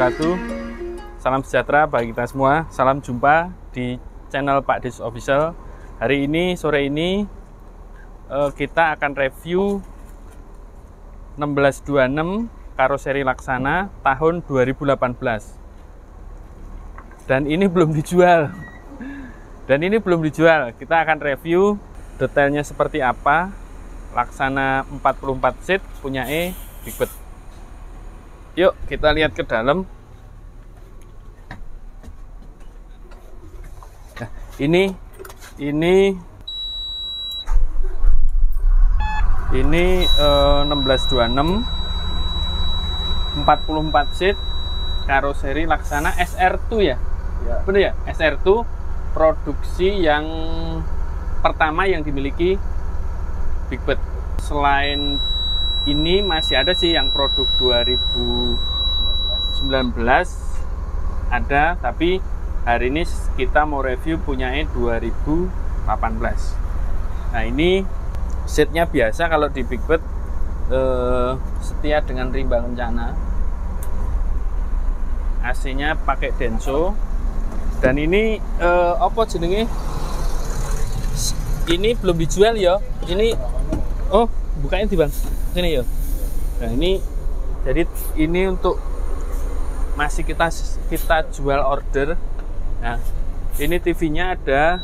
wabarakatuh. Salam sejahtera bagi kita semua. Salam jumpa di channel Pak Des Official. Hari ini, sore ini kita akan review 1626 karoseri Laksana tahun 2018. Dan ini belum dijual. Kita akan review detailnya seperti apa. Laksana 44 seat punya Big Bird. Yuk kita lihat ke dalam. Nah, ini 1626 44 seat karoseri Laksana SR2 ya? Ya. Bener ya? SR2 produksi yang pertama yang dimiliki Big Bird. Selain ini masih ada sih yang produk 2019 ada, tapi hari ini kita mau review punyanya 2018. Nah, ini seatnya biasa kalau di Big Bird, setia dengan rimba kencana. AC-nya pakai Denso. Dan ini apa jenenge? Ini belum dijual ya. Ini bukanya di bang. Ini ya. Nah, ini jadi ini untuk masih kita jual order. Nah, ini TV-nya ada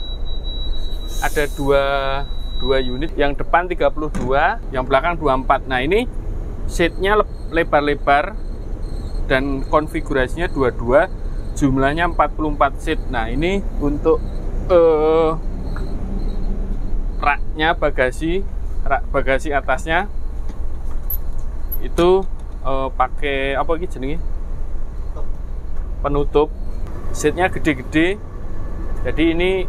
dua unit, yang depan 32, yang belakang 24. Nah, ini seatnya lebar-lebar dan konfigurasinya 22, jumlahnya 44 seat. Nah, ini untuk raknya, bagasi atasnya itu pakai apa ini jenenge? Penutup. Seatnya gede-gede. Jadi ini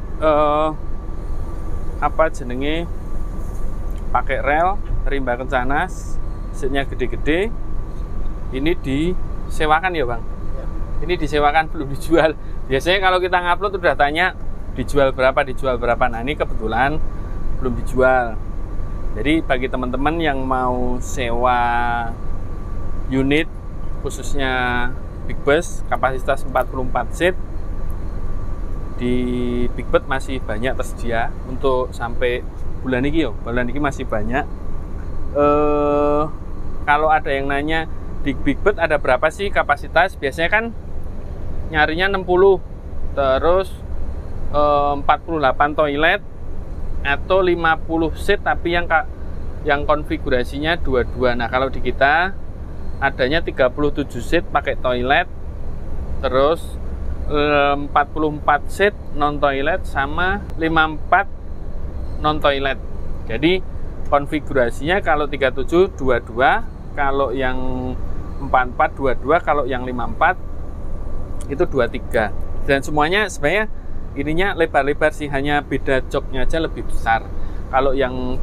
apa jenenge? Pakai rel, rimba kencana, seatnya gede-gede. Ini disewakan ya bang? Ya. Ini disewakan, belum dijual. Biasanya kalau kita ngupload udah tanya dijual berapa. Nah, ini kebetulan belum dijual. Jadi bagi teman-teman yang mau sewa unit khususnya Big Bus kapasitas 44 seat di Big Bird masih banyak tersedia untuk sampai bulan ini bulan ini masih banyak. Kalau ada yang nanya di Big Bird ada berapa sih kapasitas, biasanya kan nyarinya 60, terus 48 toilet atau 50 seat tapi yang konfigurasinya 22. Nah, kalau di kita adanya 37 seat pakai toilet, terus 44 seat non toilet sama 54 non toilet. Jadi konfigurasinya kalau 37 22, kalau yang 44 22, kalau yang 54 itu 23. Dan semuanya sebenarnya ininya lebar-lebar sih, hanya beda joknya aja lebih besar. Kalau yang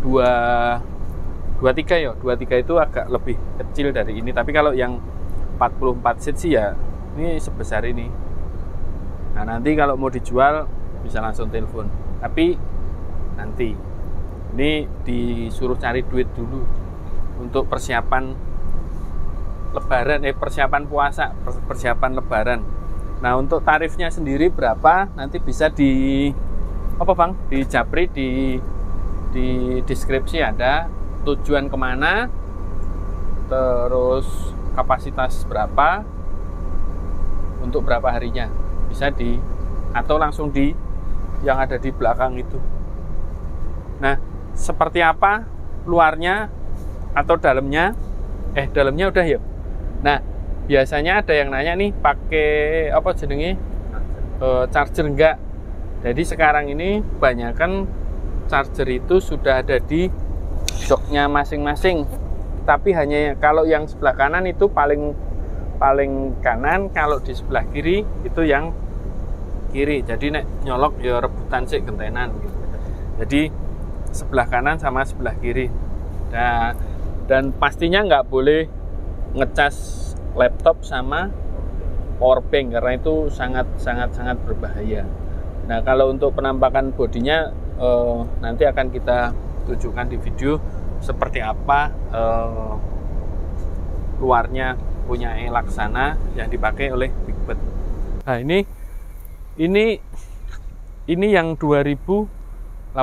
23 itu agak lebih kecil dari ini. Tapi kalau yang 44 seat sih ya ini sebesar ini. Nah, nanti kalau mau dijual bisa langsung telepon. Tapi nanti ini disuruh cari duit dulu untuk persiapan lebaran, persiapan puasa, persiapan lebaran. Nah, untuk tarifnya sendiri berapa nanti bisa di japri di deskripsi, ada tujuan kemana, terus kapasitas berapa, untuk berapa harinya, bisa atau langsung di yang ada di belakang itu. Nah, seperti apa luarnya atau dalamnya? Dalamnya udah ya. Nah, biasanya ada yang nanya nih, pakai apa jenenge charger enggak? Jadi sekarang ini kebanyakan charger itu sudah ada di joknya masing-masing. Tapi hanya kalau yang sebelah kanan itu paling kanan, kalau di sebelah kiri itu yang kiri. Jadi nek nyolok ya rebutan sih gentenan gitu. Jadi sebelah kanan sama sebelah kiri. Nah, dan pastinya nggak boleh ngecas laptop sama powerbank karena itu sangat berbahaya. Nah, kalau untuk penampakan bodinya nanti akan kita tunjukkan di video seperti apa luarnya punya Laksana yang dipakai oleh Big Bird. Nah, ini yang 2018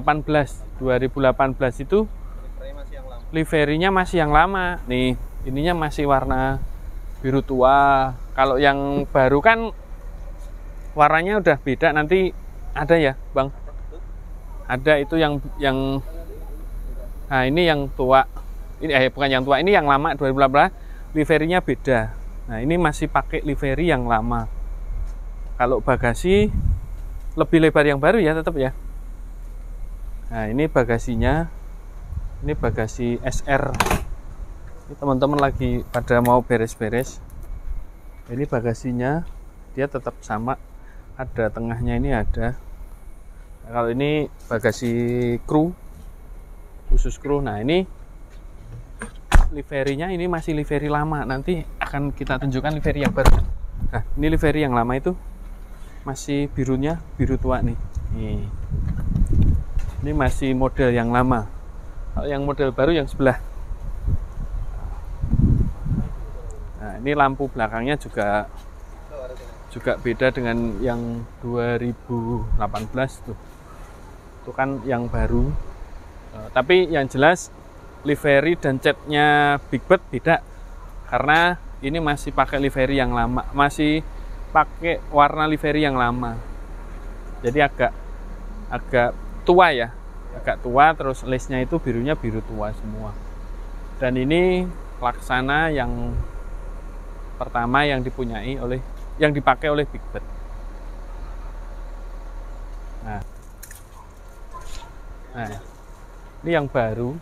itu liverinya masih yang lama. Nih, ininya masih warna biru tua. Kalau yang baru kan warnanya udah beda. Nanti ada ya, Bang? Ada itu yang nah, ini yang tua. Ini bukan yang tua, ini yang lama 2018, liverinya beda. Nah, ini masih pakai livery yang lama. Kalau bagasi lebih lebar yang baru ya, tetap ya. Nah, ini bagasinya. Ini bagasi SR. Ini teman-teman lagi pada mau beres-beres. Ini bagasinya, dia tetap sama. Ada tengahnya ini ada. Nah, kalau ini bagasi kru, khusus kru. Nah, ini liverinya ini masih livery lama. Nanti akan kita tunjukkan livery yang baru. Nah, ini livery yang lama itu masih birunya biru tua nih. Ini masih model yang lama. Kalau yang model baru yang sebelah. Nah, ini lampu belakangnya juga beda dengan yang 2018 tuh. Itu kan yang baru. Tapi yang jelas livery dan catnya Big Bird beda. Karena ini masih pakai livery yang lama, masih pakai warna livery yang lama. Jadi agak tua ya. Agak tua, terus lace-nya itu birunya biru tua semua. Dan ini Laksana yang pertama yang dipakai oleh Big Bird. Nah, ini yang baru.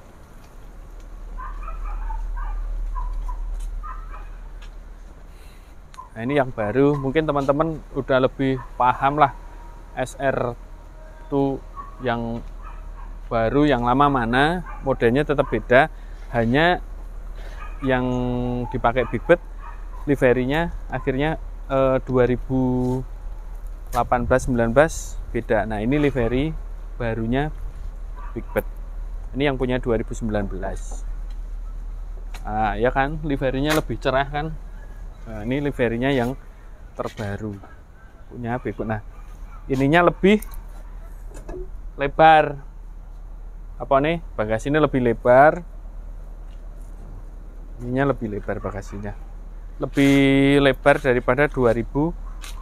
Nah, ini yang baru. Mungkin teman-teman udah lebih paham lah SR itu yang baru, yang lama mana, modelnya tetap beda, hanya yang dipakai Big Bird liverynya akhirnya 2018-19 beda. Nah, ini livery barunya Big Bird. Ini yang punya 2019. Nah, ya kan, liverynya lebih cerah kan. Nah, ini liverynya yang terbaru punya Big Bird. Nah, ininya lebih lebar. Apa nih, bagasinya lebih lebar. Ininya lebih lebar bagasinya, lebih lebar daripada 2018.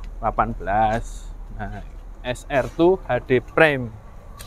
Nah, SR2 HD Prime.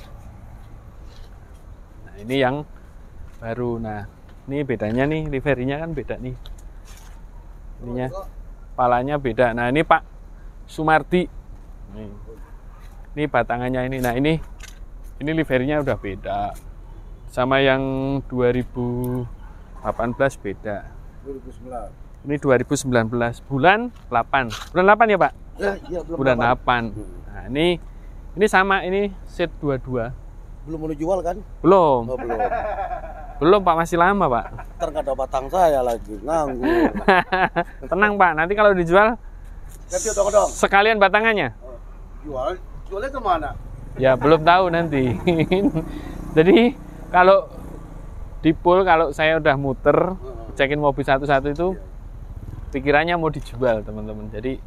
Nah, ini yang baru. Nah, ini bedanya nih, liverynya kan beda nih. Ininya palanya beda. Nah, ini Pak Sumardi. Ini batangannya ini. Nah, ini liverynya udah beda. Sama yang 2018 beda. 2019. Ini 2019 bulan 8. Bulan 8 ya, Pak? Ya, bulan 8. Nah, ini sama, ini set 22. Belum mau dijual kan? Belum. Oh, belum. Belum, Pak, masih lama, Pak. Ntar nggak ada batang saya lagi, nganggur. Tenang, Pak, nanti kalau dijual Ganti odong-odong. sekalian batangannya. Jualnya kemana? Ya, belum tahu nanti. Jadi kalau di pool, kalau saya udah muter cekin mobil satu-satu itu pikirannya mau dijual, teman-teman. Jadi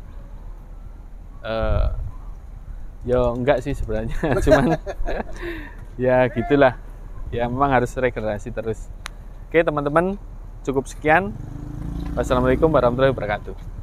ya enggak sih sebenarnya. Cuman ya gitulah. Ya memang harus regenerasi terus. Oke, teman-teman, cukup sekian. Wassalamualaikum warahmatullahi wabarakatuh.